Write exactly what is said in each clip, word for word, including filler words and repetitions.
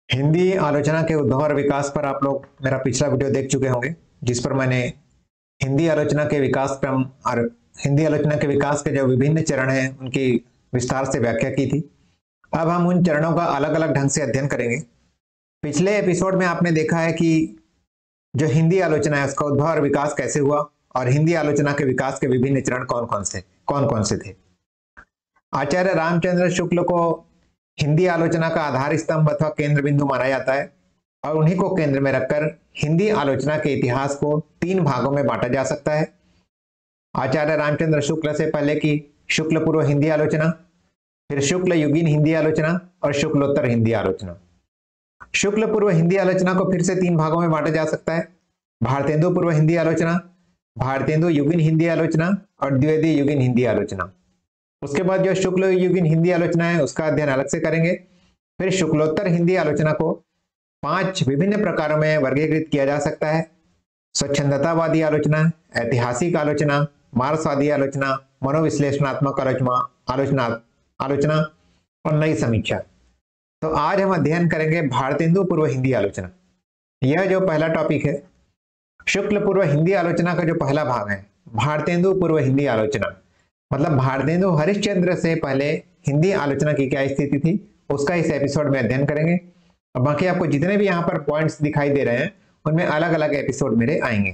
हिंदी आलोचना के उद्भव और विकास पर आप लोग मेरा पिछला वीडियो देख चुके होंगे, जिस पर मैंने हिंदी आलोचना के विकास क्रम और हिंदी आलोचना के विकास के जो विभिन्न चरण हैं उनकी विस्तार से व्याख्या की थी। अब हम उन चरणों का अलग अलग ढंग से अध्ययन करेंगे। पिछले एपिसोड में आपने देखा है कि जो हिंदी आलोचना है उसका उद्भव और विकास कैसे हुआ और हिंदी आलोचना के विकास के विभिन्न चरण कौन कौन से कौन कौन से थे। आचार्य रामचंद्र शुक्ल को हिंदी आलोचना का आधार स्तंभ अथवा केंद्र बिंदु माना जाता है और उन्हीं को केंद्र में रखकर हिंदी आलोचना के इतिहास को तीन भागों में बांटा जा सकता है। आचार्य रामचंद्र शुक्ल से पहले की शुक्ल पूर्व हिंदी आलोचना, फिर शुक्ल युगीन हिंदी आलोचना और शुक्लोत्तर हिंदी आलोचना। शुक्ल पूर्व हिंदी आलोचना को फिर से तीन भागों में बांटा जा सकता है: भारतेंदु पूर्व हिंदी आलोचना, भारतेंदु युगीन हिंदी आलोचना और द्विवेदी युगीन हिंदी आलोचना। उसके बाद जो शुक्ल युगीन हिंदी आलोचना है उसका अध्ययन अलग से करेंगे। फिर शुक्लोत्तर हिंदी आलोचना को पांच विभिन्न प्रकारों में वर्गीकृत किया जा सकता है: स्वच्छंदतावादी आलोचना, ऐतिहासिक आलोचना, मार्क्सवादी आलोचना, मनोविश्लेषणात्मक आलोचना आलोचना आलोचना और नई समीक्षा। तो आज हम अध्ययन करेंगे भारतेंदु पूर्व हिंदी आलोचना। यह जो पहला टॉपिक है, शुक्ल पूर्व हिंदी आलोचना का जो पहला भाग है, भारतेंदु पूर्व हिंदी आलोचना, मतलब भारतेंदु हरिश्चंद्र से पहले हिंदी आलोचना की क्या स्थिति थी, उसका इस एपिसोड में अध्ययन करेंगे। और बाकी आपको जितने भी यहाँ पर पॉइंट्स दिखाई दे रहे हैं उनमें अलग अलग एपिसोड मेरे आएंगे।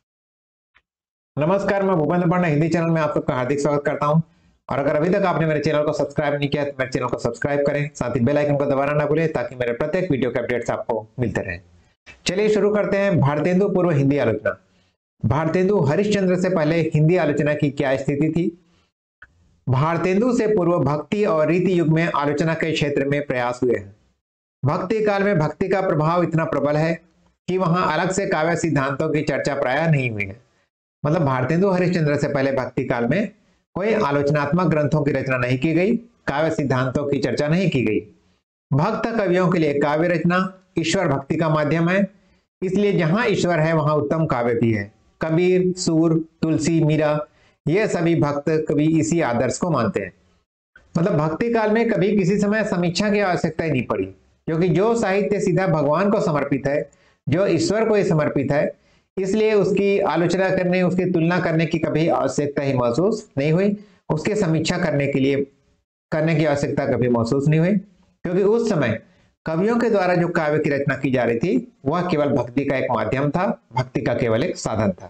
नमस्कार, मैं भूपेंद्र पांडे हिंदी चैनल में आप सबका हार्दिक स्वागत करता हूं। और अगर अभी तक आपने मेरे चैनल को सब्सक्राइब नहीं किया तो मेरे चैनल को सब्सक्राइब करें, साथ ही बेल आइकन को दबाना ना भूलें ताकि मेरे प्रत्येक वीडियो के अपडेट्स आपको मिलते रहे। चलिए शुरू करते हैं। भारतेंदु पूर्व हिंदी आलोचना। भारतेंदु हरिश्चंद्र से पहले हिंदी आलोचना की क्या स्थिति थी। भारतेंदु से पूर्व भक्ति और रीति युग में आलोचना के क्षेत्र में प्रयास हुए हैं। भक्ति काल में भक्ति का प्रभाव इतना प्रबल है कि वहां अलग से काव्य सिद्धांतों की चर्चा प्रायः नहीं हुई है। मतलब भारतेंदु हरिश्चंद्र से पहले भक्ति काल में कोई आलोचनात्मक ग्रंथों की रचना नहीं की गई, काव्य सिद्धांतों की चर्चा नहीं की गई। भक्त कवियों के लिए काव्य रचना ईश्वर भक्ति का माध्यम है, इसलिए जहां ईश्वर है वहां उत्तम काव्य भी है। कबीर, सूर, तुलसी, मीरा, ये सभी भक्त कवि इसी आदर्श को मानते हैं। मतलब भक्ति काल में कभी किसी समय समीक्षा की आवश्यकता ही नहीं पड़ी, क्योंकि जो साहित्य सीधा भगवान को समर्पित है, जो ईश्वर को ही समर्पित है, इसलिए उसकी आलोचना करने, उसकी तुलना करने की कभी आवश्यकता ही महसूस नहीं हुई। उसकी समीक्षा करने के लिए करने की आवश्यकता कभी महसूस नहीं हुई, क्योंकि उस समय कवियों के द्वारा जो काव्य की रचना की जा रही थी वह केवल भक्ति का एक माध्यम था, भक्ति का केवल एक साधन था।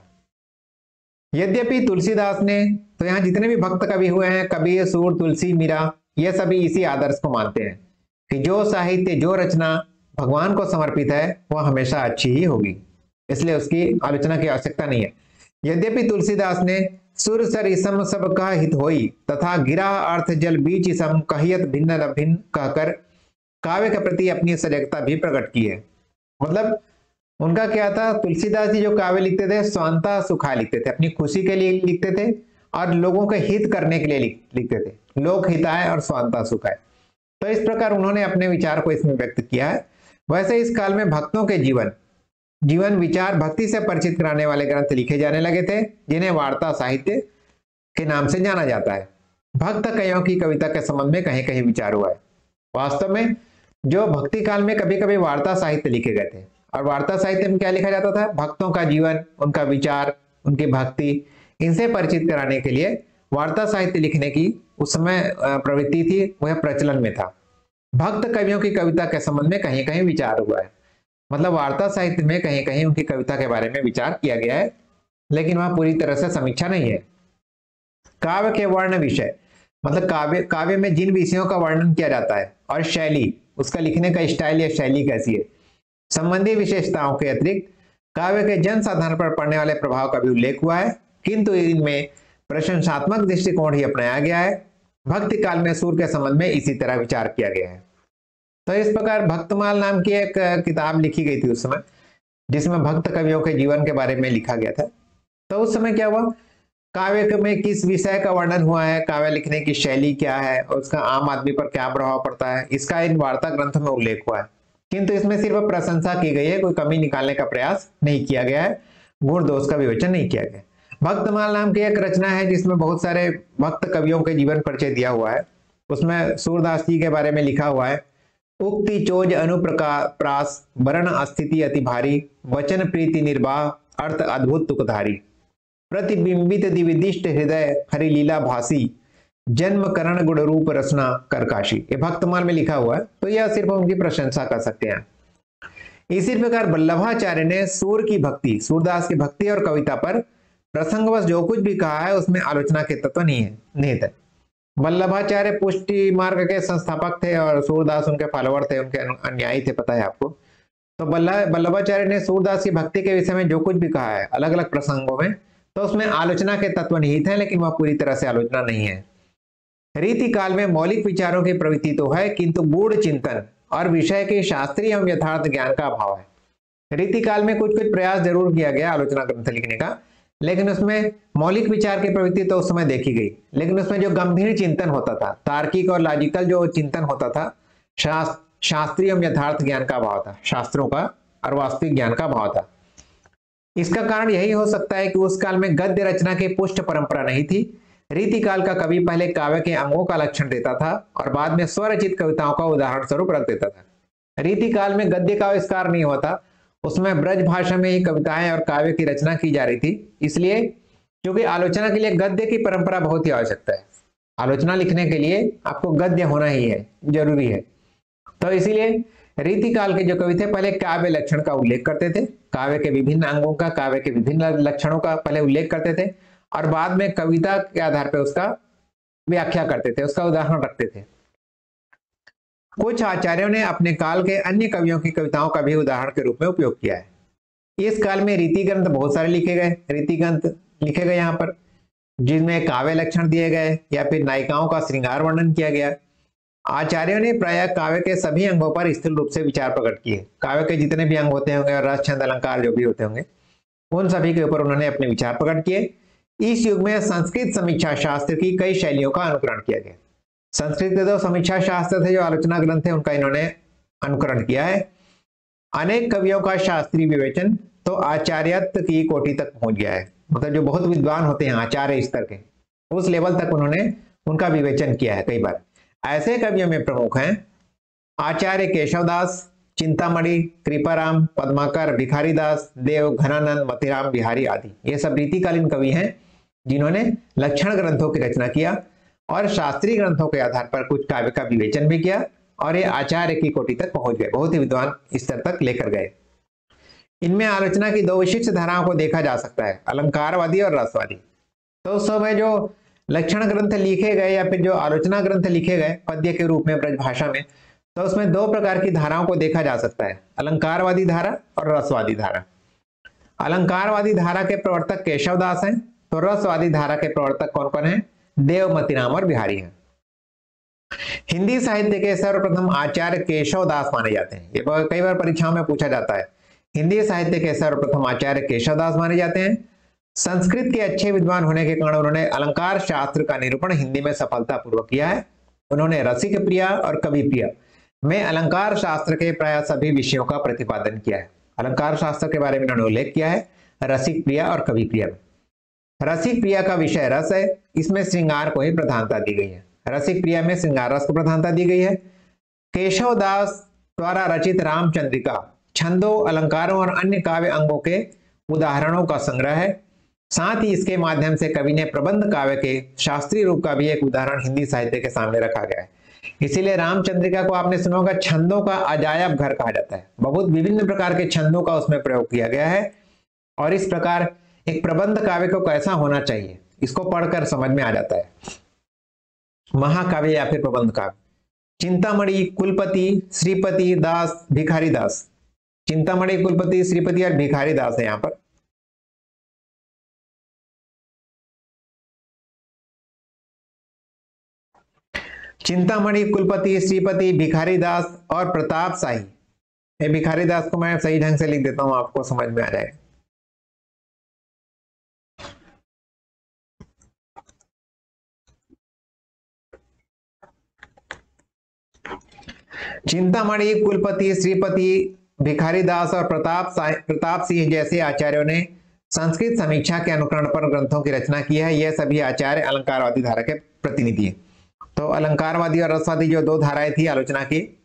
यद्यपि तुलसीदास ने, तो यहाँ जितने भी भक्त कवि हुए हैं, कबीर, सूर, तुलसी, मीरा, ये सभी इसी आदर्श को मानते हैं कि जो साहित्य, जो रचना भगवान को समर्पित है वह हमेशा अच्छी ही होगी, इसलिए उसकी आलोचना की आवश्यकता नहीं है। यद्यपि तुलसीदास ने सुर सर इसम सब कह हित होई तथा गिरा अर्थ जल बीच इसम कहियत भिन्न भिन्न कहकर काव्य के प्रति अपनी सजगता भी प्रकट की है। मतलब उनका क्या था, तुलसीदास जी जो काव्य लिखते थे स्वांता सुखाय लिखते थे, अपनी खुशी के लिए लिखते थे और लोगों के हित करने के लिए लिखते थे, लोक हिताय और स्वांता सुखाय। तो इस प्रकार उन्होंने अपने विचार को इसमें व्यक्त किया है। वैसे इस काल में भक्तों के जीवन जीवन विचार भक्ति से परिचित कराने वाले ग्रंथ लिखे जाने लगे थे, जिन्हें वार्ता साहित्य के नाम से जाना जाता है। भक्त कवियों की कविता के संबंध में कहीं कहीं विचार हुआ है। वास्तव में जो भक्ति काल में कभी कभी वार्ता साहित्य लिखे गए थे, और वार्ता साहित्य में क्या लिखा जाता था, भक्तों का जीवन, उनका विचार, उनकी भक्ति, इनसे परिचित कराने के लिए वार्ता साहित्य लिखने की उस समय प्रवृत्ति थी, वह प्रचलन में था। भक्त कवियों की कविता के संबंध में कहीं कहीं विचार हुआ है। मतलब वार्ता साहित्य में कहीं कहीं उनकी कविता के बारे में विचार किया गया है, लेकिन वह पूरी तरह से समीक्षा नहीं है। काव्य के वर्ण विषय, मतलब काव्य काव्य में जिन विषयों का वर्णन किया जाता है और शैली, उसका लिखने का स्टाइल या शैली कैसी है, संबंधी विशेषताओं के अतिरिक्त काव्य के जन साधारण पर पड़ने वाले प्रभाव का भी उल्लेख हुआ है, किंतु इनमें प्रशंसात्मक दृष्टिकोण ही अपनाया गया है। भक्ति काल में सूर के संबंध में इसी तरह विचार किया गया है। तो इस प्रकार भक्तमाल नाम की एक किताब लिखी गई थी उस समय, जिसमें भक्त कवियों के जीवन के बारे में लिखा गया था। तो उस समय क्या हुआ, काव्य में किस विषय का वर्णन हुआ है, काव्य लिखने की शैली क्या है और उसका आम आदमी पर क्या प्रभाव पड़ता है, इसका इन वार्ता ग्रंथों में उल्लेख हुआ है। किंतु इसमें सिर्फ प्रशंसा की गई है, कोई कमी निकालने का प्रयास नहीं किया गया है, गुण दोष का विवेचन नहीं किया गया। भक्तमाल नाम की एक रचना है जिसमें बहुत सारे भक्त कवियों के जीवन परिचय दिया हुआ है। उसमें सूरदास जी के बारे में लिखा हुआ है, उक्ति चोज अनुप्रास वर्ण अस्थिति अति भारी वचन प्रीति निर्वाह अर्थ अद्भुत तुकधारी प्रतिबिंबित दिविदिष्ट हृदय हरि लीला भासी जन्म करण गुण रूप रचना करकाशी। ये भक्तमाल में लिखा हुआ है, तो यह सिर्फ उनकी प्रशंसा कर सकते हैं। इसी प्रकार वल्लभाचार्य ने सूर की भक्ति, सूरदास की भक्ति और कविता पर प्रसंगवश जो कुछ भी कहा है उसमें आलोचना के तत्व नहीं है निहित है। वल्लभाचार्य पुष्टि मार्ग के संस्थापक थे और सूरदास उनके फॉलोअर थे, उनके अनुयायी थे, पता है आपको। तो वल्लभाचार्य ने सूरदास की भक्ति के विषय में जो कुछ भी कहा है अलग अलग प्रसंगों में, तो उसमें आलोचना के तत्व निहित है, लेकिन वह पूरी तरह से आलोचना नहीं है। रीति काल में मौलिक विचारों की प्रवृत्ति तो है, किंतु गूढ़ चिंतन और विषय के शास्त्रीय एवं यथार्थ ज्ञान का अभाव है। रीति काल में कुछ कुछ प्रयास जरूर किया गया आलोचना ग्रंथ लिखने का, लेकिन उसमें मौलिक विचार की प्रवृत्ति तो उस समय देखी गई, लेकिन उसमें जो गंभीर चिंतन होता था, तार्किक और लॉजिकल जो चिंतन होता था, शास्त्र शास्त्रीय एवं यथार्थ ज्ञान का अभाव था, शास्त्रों का और वास्तविक ज्ञान का अभाव था। इसका कारण यही हो सकता है कि उस काल में गद्य रचना की पुष्ट परंपरा नहीं थी। रीति काल का कवि पहले काव्य के अंगों का लक्षण देता था और बाद में स्वरचित कविताओं का उदाहरण स्वरूप रख देता था। रीति काल में गद्य का आविष्कार नहीं होता, उसमें ब्रज भाषा में ही कविताएं और काव्य की रचना की जा रही थी। इसलिए क्योंकि आलोचना के लिए गद्य की परंपरा बहुत ही आवश्यकता है, आलोचना लिखने के लिए आपको गद्य होना ही है, जरूरी है। तो इसीलिए रीति काल के जो कवि थे पहले काव्य लक्षण का उल्लेख करते थे, काव्य के विभिन्न अंगों का, काव्य के विभिन्न लक्षणों का पहले उल्लेख करते थे और बाद में कविता के आधार पर उसका व्याख्या करते थे, उसका उदाहरण रखते थे। कुछ आचार्यों ने अपने काल के अन्य कवियों की कविताओं का भी उदाहरण के रूप में उपयोग किया है। इस काल में रीति ग्रंथ बहुत सारे लिखे गए, रीति ग्रंथ लिखे गए यहाँ पर, जिनमें काव्य लक्षण दिए गए या फिर नायिकाओं का श्रृंगार वर्णन किया गया। आचार्यों ने प्रायः काव्य के सभी अंगों पर स्थूल रूप से विचार प्रकट किए। काव्य के जितने भी अंग होते होंगे और रस छंद अलंकार जो भी होते होंगे, उन सभी के ऊपर उन्होंने अपने विचार प्रकट किए। इस युग में संस्कृत समीक्षा शास्त्र की कई शैलियों का अनुकरण किया गया। संस्कृत के दो समीक्षा शास्त्र थे जो आलोचना ग्रंथ थे, उनका इन्होंने अनुकरण किया है। अनेक कवियों का शास्त्रीय विवेचन तो आचार्यत्व की कोटि तक पहुंच गया है, मतलब जो बहुत विद्वान होते हैं आचार्य स्तर के, उस लेवल तक उन्होंने उनका विवेचन किया है कई बार। ऐसे कवियों में प्रमुख हैं आचार्य केशवदास, चिंतामणि, कृपाराम, पद्माकर, भिखारीदास, देव, घनानंद, मतिराम बिहारी आदि। ये सब रीतिकालीन कवि हैं जिन्होंने लक्षण ग्रंथों की रचना किया और शास्त्रीय ग्रंथों के आधार पर कुछ काव्य का विवेचन भी किया और ये आचार्य की कोटि तक पहुंच गए, बहुत ही विद्वान स्तर तक लेकर गए। इनमें आलोचना की दो विशिष्ट धाराओं को देखा जा सकता है, अलंकारवादी और रसवादी। तो उस समय जो लक्षण ग्रंथ लिखे गए या फिर जो आलोचना ग्रंथ लिखे गए पद्य के रूप में ब्रज भाषा में, तो उसमें दो प्रकार की धाराओं को देखा जा सकता है, अलंकारवादी धारा और रसवादी धारा। अलंकारवादी धारा के प्रवर्तक केशवदास हैं, तो रसवादी धारा के प्रवर्तक कौन कौन हैं? देव, मतिराम और बिहारी हैं। हिंदी साहित्य के सर्वप्रथम आचार्य केशवदास माने जाते हैं। ये कई बार परीक्षाओं में पूछा जाता है। हिंदी साहित्य के सर्वप्रथम आचार्य केशवदास माने जाते हैं। संस्कृत के अच्छे विद्वान होने के कारण उन्होंने अलंकार शास्त्र का निरूपण हिंदी में सफलतापूर्वक किया है। उन्होंने रसिक प्रिया और कवि प्रिया में अलंकार शास्त्र के प्राय सभी विषयों का प्रतिपादन किया है। अलंकार शास्त्र के बारे में उन्होंने उल्लेख किया है रसिक प्रिया और कवि प्रिया में। रसिक प्रिया का विषय रस है, इसमें श्रृंगार को ही प्रधानता दी गई है। रसिक प्रिया में श्रृंगार रस को प्रधानता दी गई है। केशवदास द्वारा रचित रामचंद्रिका छंदों, अलंकारों और अन्य काव्य अंगों के उदाहरणों का संग्रह है। साथ ही इसके माध्यम से कवि ने प्रबंध काव्य के शास्त्रीय रूप का भी एक उदाहरण हिंदी साहित्य के सामने रखा गया है। इसीलिए रामचंद्रिका को आपने सुना होगा छंदों का अजायब घर कहा जाता है। बहुत विभिन्न प्रकार के छंदों का उसमें प्रयोग किया गया है और इस प्रकार एक प्रबंध काव्य को कैसा होना चाहिए इसको पढ़कर समझ में आ जाता है। महाकाव्य या फिर प्रबंध काव्य। चिंतामणि, कुलपति, श्रीपति दास, भिखारी दास। चिंतामणि, कुलपति, श्रीपति और भिखारी दास है यहाँ पर। चिंतामणि, कुलपति, श्रीपति, भिखारी दास और प्रताप शाही। ये भिखारी दास को मैं सही ढंग से लिख देता हूं, आपको समझ में आ जाएगा। चिंतामणि, कुलपति, श्रीपति, भिखारी दास और प्रताप प्रताप सिंह जैसे आचार्यों ने संस्कृत समीक्षा के अनुकरण पर ग्रंथों की रचना की है। यह सभी आचार्य अलंकारवादी धारा के प्रतिनिधि हैं। तो अलंकारवादी और रसवादी जो दो धाराएं थी आलोचना की,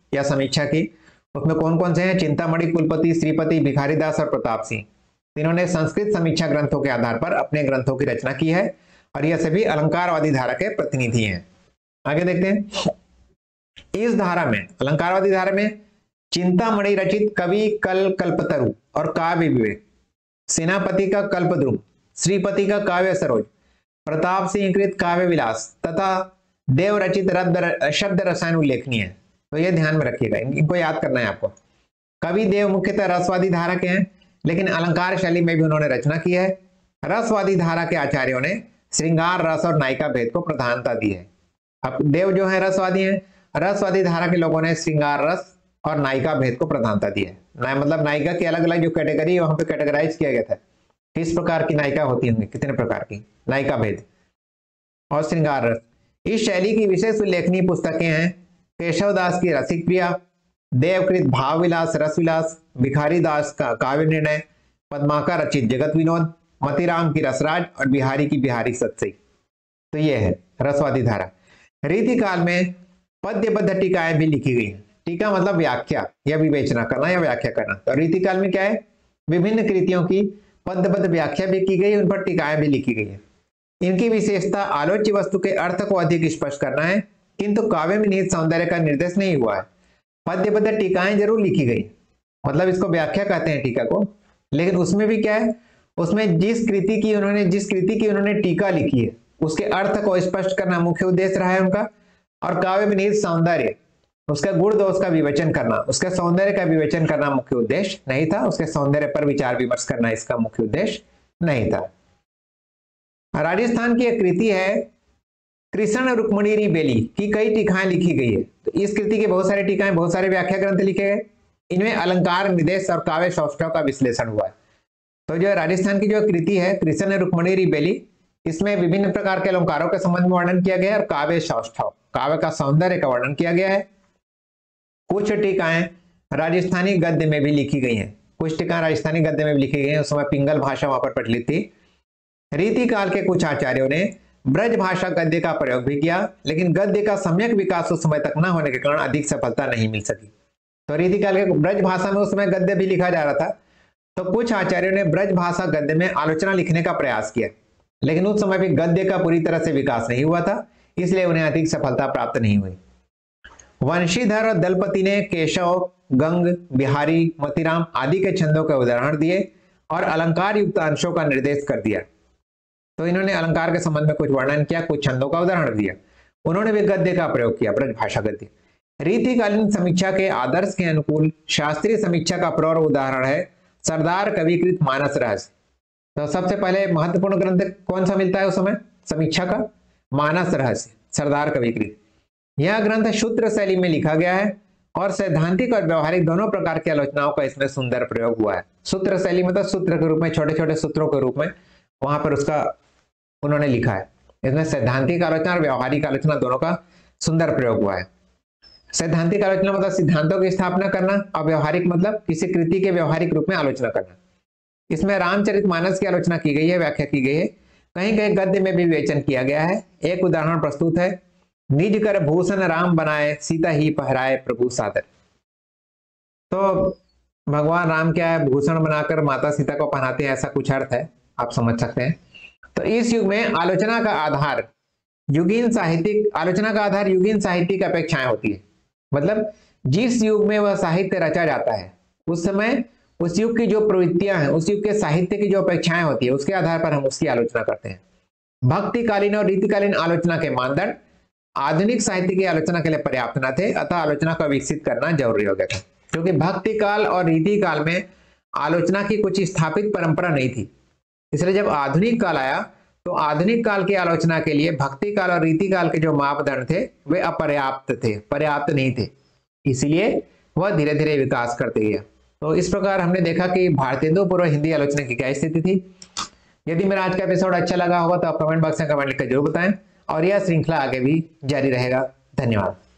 या समीक्षा की, उसमें कौन कौन से हैं? चिंतामणि, कुलपति, श्रीपति, भिखारीदास और प्रताप सिंह। तीनों ने संस्कृत समीक्षा ग्रंथों के आधार पर अपने ग्रंथों की रचना की है और यह सभी अलंकारवादी धारा के प्रतिनिधि हैं। आगे देखते हैं, इस धारा में, अलंकारवादी धारा में, चिंतामणि रचित कवि कल कल्पतरु और काव्य विवेक, सेनापति का कल्पद्रुम, श्रीपति का काव्य सरोज, प्रताप सिंह कृत काव्य विलास तथा देव रचित शब्द रसायन उल्लेखनीय है। तो ये ध्यान में रखिएगा, इनको याद करना है आपको। कवि देव मुख्यतः रसवादी धारा के हैं, लेकिन अलंकार शैली में भी उन्होंने रचना की है। रसवादी धारा के आचार्यों ने श्रृंगार रस और नायिका भेद को प्रधानता दी है। अब देव जो है रसवादी हैं, रसवादी धारा के लोगों ने श्रृंगार रस और नायिका भेद को प्रधानता दी है। ना, मतलब नायिका की अलग अलग जो कैटेगरी है वहां पे कैटेगराइज किया गया था, किस प्रकार की नायिका होती होंगी, कितने प्रकार की नायिका भेद और श्रृंगार रस। इस शैली की विशेष उल्लेखनीय पुस्तकें हैं केशव दास की रसिक प्रिया, देवकृत भाव विलास रस विलास, भिखारी दास का काव्य निर्णय, पद्माकर रचित जगत विनोद, मतीराम की रसराज और बिहारी की बिहारी सत्सई। तो ये है रसवादी धारा। रीति काल में पद्यबद्ध टीकाएं भी लिखी गई हैं। टीका मतलब व्याख्या या विवेचना करना या व्याख्या करना। तो रीति काल में क्या है? विभिन्न कृतियों की पद्यबद्ध व्याख्या भी की गई, उन पर टीकाएं भी लिखी गई है। इनकी विशेषता आलोच्य वस्तु के अर्थ को अधिक स्पष्ट करना है, किंतु काव्य में निहित सौंदर्य का निर्देश नहीं हुआ है। पद्यबद्ध टीकाएं जरूर लिखी गई, मतलब इसको व्याख्या कहते हैं टीका को, लेकिन उसमें भी क्या है, उसमें जिस कृति की उन्होंने जिस कृति की उन्होंने टीका लिखी है उसके अर्थ को स्पष्ट करना मुख्य उद्देश्य रहा है उनका। और काव्य में निहित सौंदर्य, उसका गुण दोष का विवेचन करना, उसके सौंदर्य का विवेचन करना मुख्य उद्देश्य नहीं था। उसके सौंदर्य पर विचार विमर्श करना इसका मुख्य उद्देश्य नहीं था। राजस्थान की एक कृति है कृष्ण रुक्मणी बेली की कई टीकाएं लिखी गई है। तो इस कृति के बहुत सारे टीकाएं, बहुत सारे व्याख्या ग्रंथ लिखे गए। इनमें अलंकार, निर्देश और काव्य सौष्ठव का विश्लेषण हुआ है। तो जो राजस्थान की जो कृति है कृष्ण रुक्मणी बेली, इसमें विभिन्न प्रकार के अलंकारों के संबंध में वर्णन किया गया है और काव्य सौष्ठव, काव्य का सौंदर्य का वर्णन किया गया है। कुछ टीकाएं राजस्थानी गद्य में भी लिखी गई हैं, कुछ टीकाएं राजस्थानी गद्य में भी लिखी गई हैं। उस समय पिंगल भाषा वहां पर प्रचलित थी। रीति काल के कुछ आचार्यों ने ब्रज भाषा गद्य का प्रयोग भी किया, लेकिन गद्य का सम्यक विकास उस समय तक न होने के कारण अधिक सफलता नहीं मिल सकी। तो रीति काल के ब्रज भाषा में उस समय गद्य भी लिखा जा रहा था, तो कुछ आचार्यों ने ब्रज भाषा गद्य में आलोचना लिखने का प्रयास किया, लेकिन उस समय भी गद्य का पूरी तरह से विकास नहीं हुआ था, इसलिए उन्हें अधिक सफलता प्राप्त नहीं हुई। वंशीधर और दलपति ने केशव, गंग, बिहारी, मतीराम आदि के छंदों के उदाहरण दिए और अलंकार युक्त अंशों का निर्देश कर दिया। तो इन्होंने अलंकार के संबंध में कुछ वर्णन किया, कुछ छंदों का उदाहरण दिया। उन्होंने भी गद्य का प्रयोग किया, ब्रज भाषा गद्य। रीतिकालीन समीक्षा के आदर्श के अनुकूल शास्त्रीय समीक्षा का प्रौढ़ उदाहरण है सरदार कविकृत मानस रहस्य। तो सबसे पहले महत्वपूर्ण ग्रंथ कौन सा मिलता है उस समय समीक्षा का? मानस रहस्य, सरदार कविकृत। यह ग्रंथ सूत्र शैली में लिखा गया है और सैद्धांतिक और व्यवहारिक दोनों प्रकार की आलोचनाओं का इसमें सुंदर प्रयोग हुआ है। सूत्र शैली मतलब सूत्र के रूप में, छोटे छोटे सूत्रों के रूप में वहां पर उसका उन्होंने लिखा है। इसमें सैद्धांतिक आलोचना और व्यवहारिक आलोचना दोनों का सुंदर प्रयोग हुआ है। सैद्धांतिक आलोचना मतलब सिद्धांतों की स्थापना करना और व्यवहारिक मतलब किसी कृति के व्यवहारिक रूप में आलोचना करना। इसमें रामचरितमानस की आलोचना की गई है, व्याख्या की गई है, कहीं कहीं गद्य में भी विवेचन किया गया है। एक उदाहरण प्रस्तुत है, निज कर भूषण राम बनाए सीता ही पहराए प्रभु सादर। तो भगवान राम क्या है, भूषण बनाकर माता सीता को पहनाते हैं, ऐसा कुछ अर्थ है, आप समझ सकते हैं। तो इस युग में आलोचना का आधार युगीन साहित्यिक आलोचना का आधार युगीन साहित्यिक अपेक्षाएं होती है। मतलब जिस युग में वह साहित्य रचा जाता है उस समय उस युग की जो प्रवृत्तियां हैं, उस युग के साहित्य की जो अपेक्षाएं होती है, उसके आधार पर हम उसकी आलोचना करते हैं। भक्तिकालीन और रीतिकालीन आलोचना के मानदंड आधुनिक साहित्य की आलोचना के लिए पर्याप्त न थे, अतः आलोचना को विकसित करना जरूरी हो गया था। क्योंकि भक्ति काल और रीति काल में आलोचना की कुछ स्थापित परंपरा नहीं थी, इसलिए जब आधुनिक काल आया तो आधुनिक काल की आलोचना के लिए भक्ति काल और रीति काल के जो मापदंड थे वे अपर्याप्त थे, पर्याप्त नहीं थे, इसलिए वह धीरे धीरे विकास करते गया। तो इस प्रकार हमने देखा कि भारतेंदु पूर्व हिंदी आलोचना की क्या स्थिति थी। यदि मेरा आज का एपिसोड अच्छा लगा होगा तो आप कमेंट बॉक्स में कमेंट लिखकर जरूर बताएं और यह श्रृंखला आगे भी जारी रहेगा। धन्यवाद।